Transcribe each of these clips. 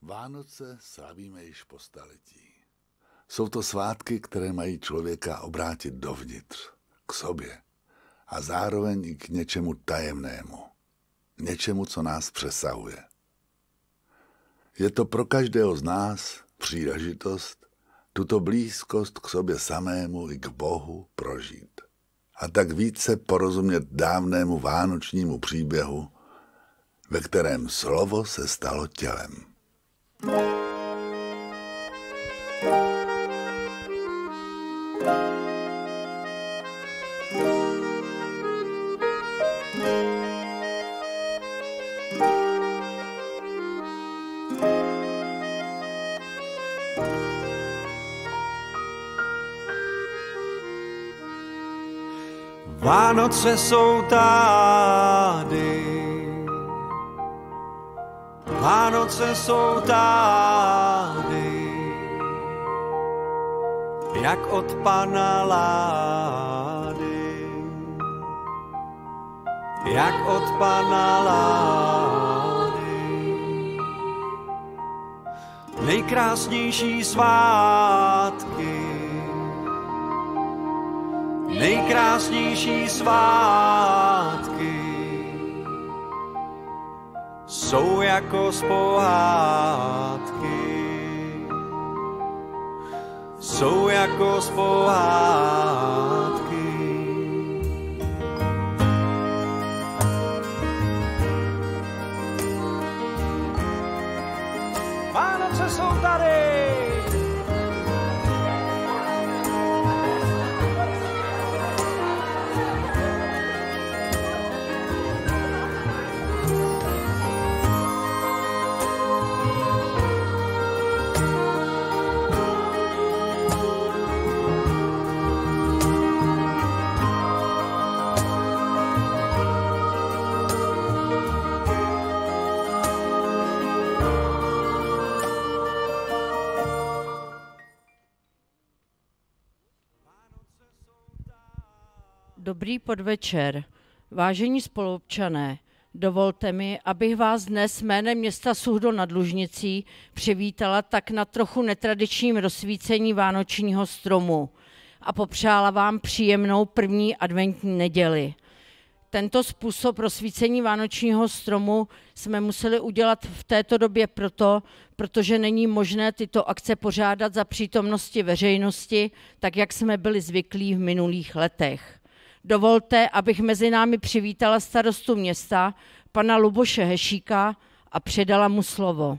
Vánoce slavíme již po staletí. Jsou to svátky, které mají člověka obrátit dovnitř, k sobě a zároveň i k něčemu tajemnému, něčemu, co nás přesahuje. Je to pro každého z nás příležitost tuto blízkost k sobě samému i k Bohu prožít a tak více porozumět dávnému vánočnímu příběhu, ve kterém slovo se stalo tělem. Vánoce jsou tady, Vánoce jsou tady, jak od Pana Lády, jak od Pana Lády. Nejkrásnější svátky, nejkrásnější svátky jsou jako z pohádky, jsou jako z pohádky. Vánoce jsou tady! Dobrý podvečer. Vážení spoluobčané, dovolte mi, abych vás dnes jménem města Suchdol nad Lužnicí přivítala tak na trochu netradičním rozsvícení vánočního stromu a popřála vám příjemnou první adventní neděli. Tento způsob rozsvícení vánočního stromu jsme museli udělat v této době protože není možné tyto akce pořádat za přítomnosti veřejnosti, tak jak jsme byli zvyklí v minulých letech. Dovolte, abych mezi námi přivítala starostu města, pana Luboše Hešíka, a předala mu slovo.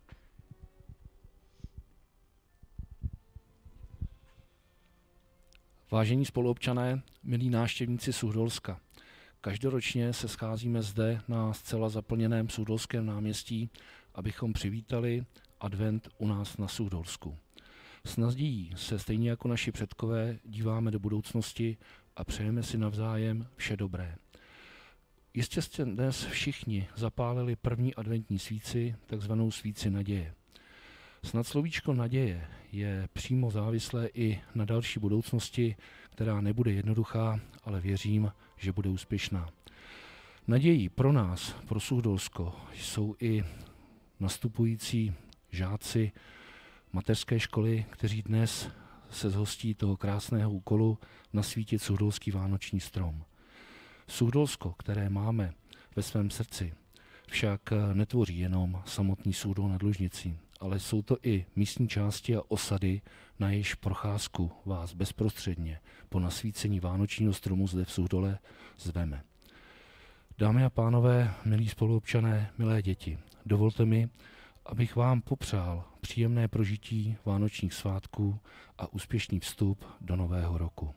Vážení spoluobčané, milí návštěvníci Suchdolska, každoročně se scházíme zde na zcela zaplněném Suchdolském náměstí, abychom přivítali advent u nás na Suchdolsku. S nadějí se stejně jako naši předkové díváme do budoucnosti a přejeme si navzájem vše dobré. Jistě jste dnes všichni zapálili první adventní svíci, takzvanou svíci naděje. Snad slovíčko naděje je přímo závislé i na další budoucnosti, která nebude jednoduchá, ale věřím, že bude úspěšná. Nadějí pro nás, pro Suchdolsko, jsou i nastupující žáci mateřské školy, kteří dnes se zhostí toho krásného úkolu nasvítit suchdolský vánoční strom. Suchdolsko, které máme ve svém srdci, však netvoří jenom samotný Suchdol nad Lužnicí, ale jsou to i místní části a osady, na jejichž procházku vás bezprostředně po nasvícení vánočního stromu zde v Suchdole zveme. Dámy a pánové, milí spoluobčané, milé děti, dovolte mi, abych vám popřál příjemné prožití vánočních svátků a úspěšný vstup do nového roku.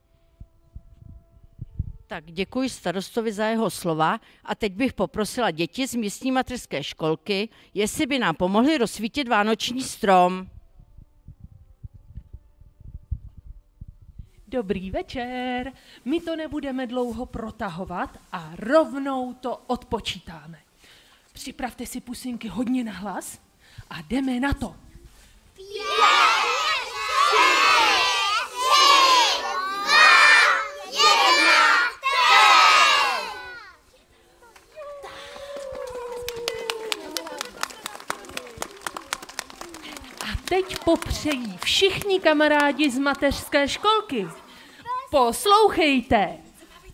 Tak děkuji starostovi za jeho slova a teď bych poprosila děti z místní mateřské školky, jestli by nám pomohli rozsvítit vánoční strom. Dobrý večer, my to nebudeme dlouho protahovat a rovnou to odpočítáme. Připravte si pusinky hodně na hlas a jdeme na to. 5, 4, 3, 2, 1, teď popřejí všichni kamarádi z mateřské školky. Poslouchejte.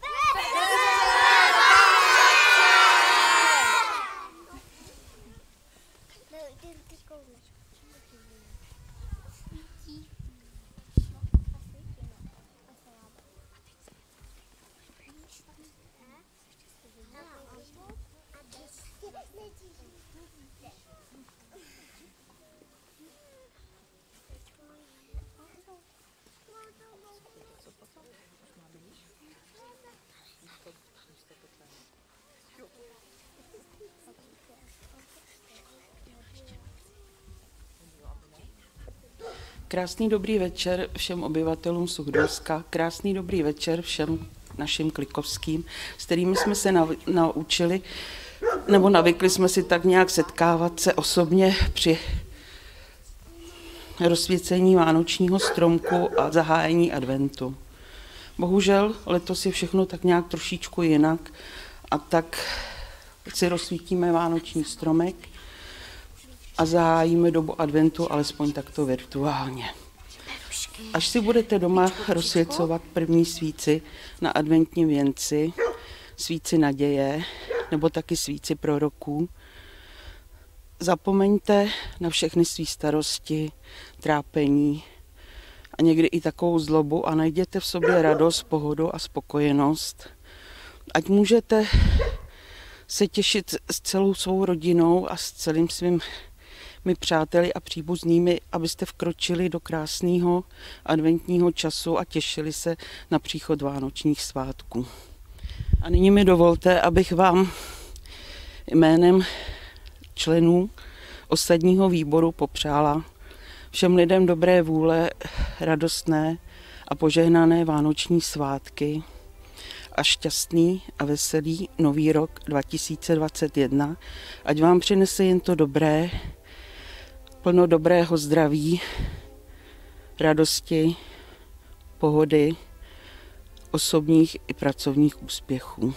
Krásný dobrý večer všem obyvatelům Suchdolska, krásný dobrý večer všem našim klikovským, s kterými jsme se naučili, nebo navykli jsme si tak nějak setkávat se osobně při rozsvícení vánočního stromku a zahájení adventu. Bohužel letos je všechno tak nějak trošičku jinak a tak si rozsvítíme vánoční stromek a zahájíme dobu adventu alespoň takto virtuálně. Až si budete doma rozsvěcovat první svíci na adventním věnci, svíci naděje nebo taky svíci proroků, zapomeňte na všechny svý starosti, trápení a někdy i takovou zlobu a najděte v sobě radost, pohodu a spokojenost. Ať můžete se těšit s celou svou rodinou a s celým svým přáteli a příbuznými, abyste vkročili do krásného adventního času a těšili se na příchod vánočních svátků. A nyní mi dovolte, abych vám jménem členů osadního výboru popřála všem lidem dobré vůle, radostné a požehnané vánoční svátky a šťastný a veselý nový rok 2021. Ať vám přinese jen to dobré, plno dobrého zdraví, radosti, pohody, osobních i pracovních úspěchů.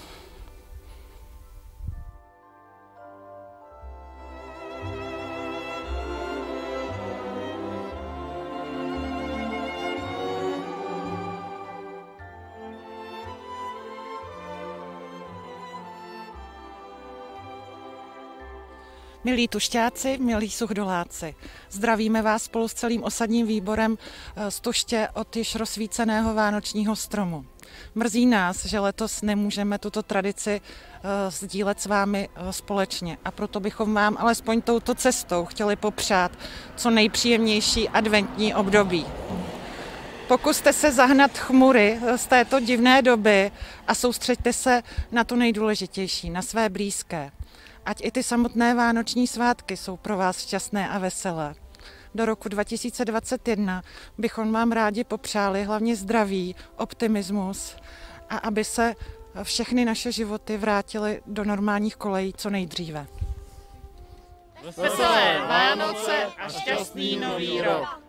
Milí tušťáci, milí suchdoláci, zdravíme vás spolu s celým osadním výborem z Tuště od již rozsvíceného vánočního stromu. Mrzí nás, že letos nemůžeme tuto tradici sdílet s vámi společně a proto bychom vám alespoň touto cestou chtěli popřát co nejpříjemnější adventní období. Pokuste se zahnat chmury z této divné doby a soustřeďte se na to nejdůležitější, na své blízké. Ať i ty samotné vánoční svátky jsou pro vás šťastné a veselé. Do roku 2021 bychom vám rádi popřáli hlavně zdraví, optimismus a aby se všechny naše životy vrátily do normálních kolejí co nejdříve. Veselé Vánoce a šťastný nový rok!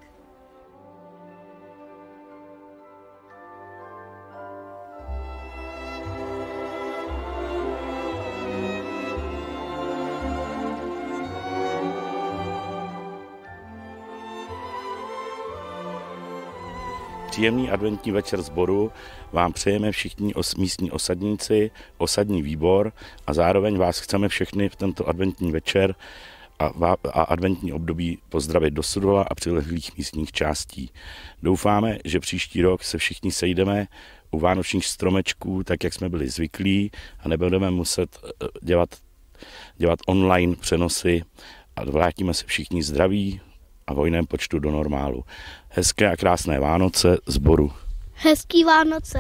Příjemný adventní večer sboru vám přejeme všichni místní osadníci, osadní výbor a zároveň vás chceme všechny v tento adventní večer a adventní období pozdravit do Sudola a přilehlých místních částí. Doufáme, že příští rok se všichni sejdeme u vánočních stromečků, tak jak jsme byli zvyklí a nebudeme muset dělat online přenosy a vrátíme se všichni zdraví a v hojném počtu do normálu. Hezké a krásné Vánoce sboru. Hezký Vánoce.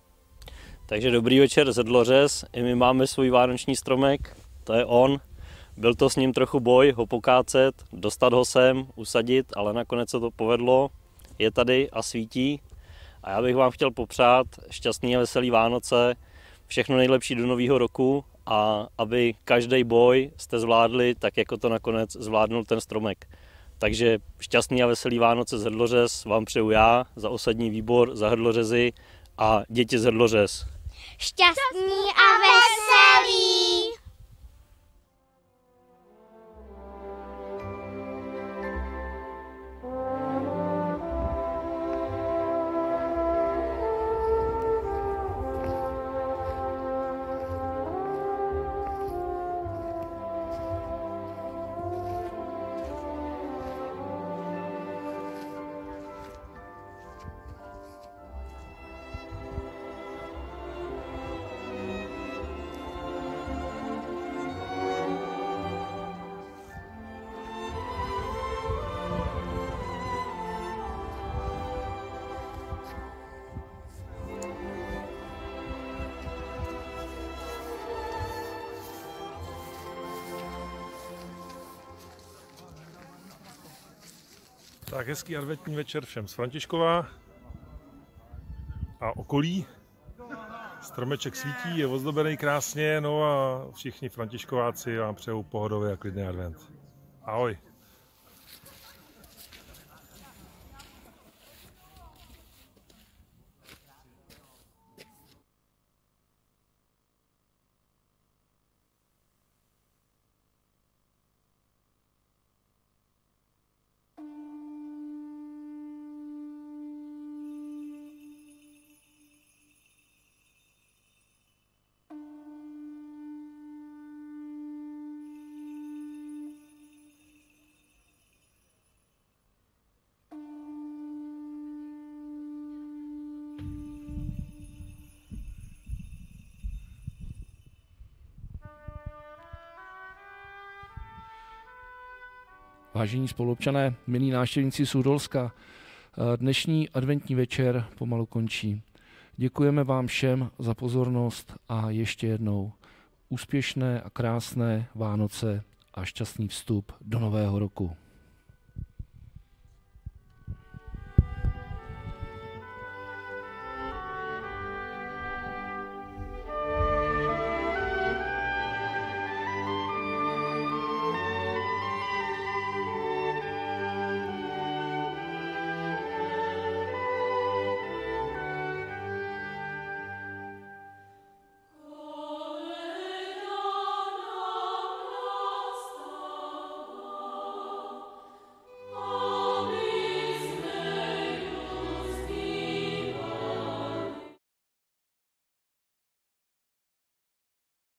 Takže dobrý večer ze Dlořez, i my máme svůj vánoční stromek, to je on. Byl to s ním trochu boj, ho pokácet, dostat ho sem, usadit, ale nakonec se to povedlo. Je tady a svítí. A já bych vám chtěl popřát šťastný a veselý Vánoce, všechno nejlepší do nového roku a aby každý boj jste zvládli tak, jako to nakonec zvládnul ten stromek. Takže šťastný a veselý Vánoce z Hrdlořez vám přeju já, za osadní výbor, za Hrdlořezy a děti z Hrdlořez. Šťastný a veselý! Tak hezký adventní večer všem z Františkova a okolí. Stromeček svítí, je ozdobený krásně, no a všichni Františkováci vám přejou pohodový a klidný advent. Ahoj. Vážení spoluobčané, milí návštěvníci Suhdolska, dnešní adventní večer pomalu končí. Děkujeme vám všem za pozornost a ještě jednou úspěšné a krásné Vánoce a šťastný vstup do nového roku.